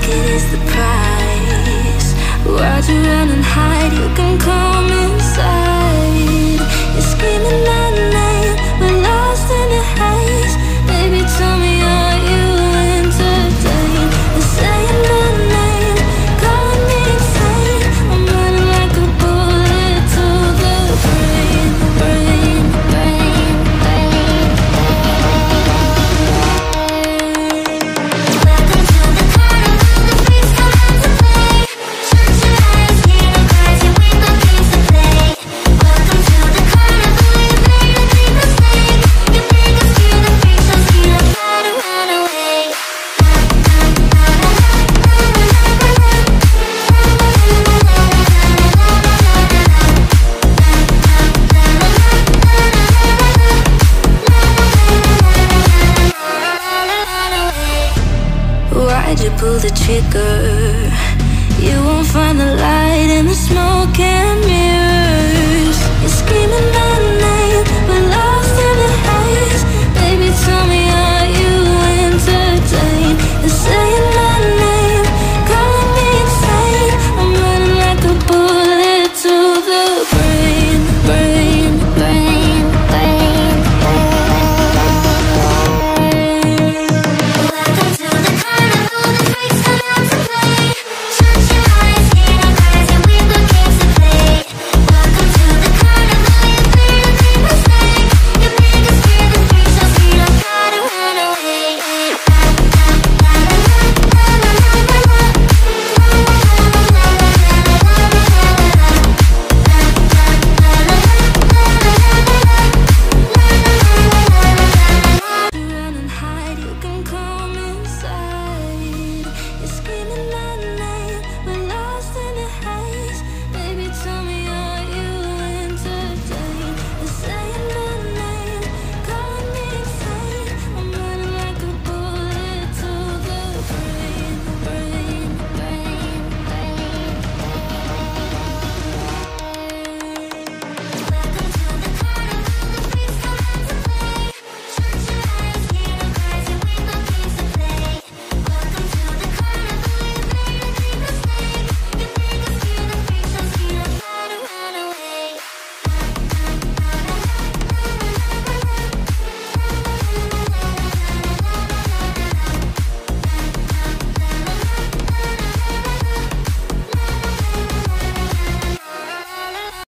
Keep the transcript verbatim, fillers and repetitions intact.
ticket is the price. Why'd you run and hide? You can come inside. You're screaming my name, we're lost in the haze. Baby, tell me, are you entertained? You're saying my name, calling me insane. I'm running like a bullet to the brain, brain, brain, brain. Welcome to the carnival, the freaks come out to play. Shut your eyes, hear the cries, and we've got games to play. Welcome to the carnival, you made a big mistake. You make us feel the freaks, so feel like how to run away. Why'd you pull the trigger? You won't find the light in the smoke and mirrors. You're screaming out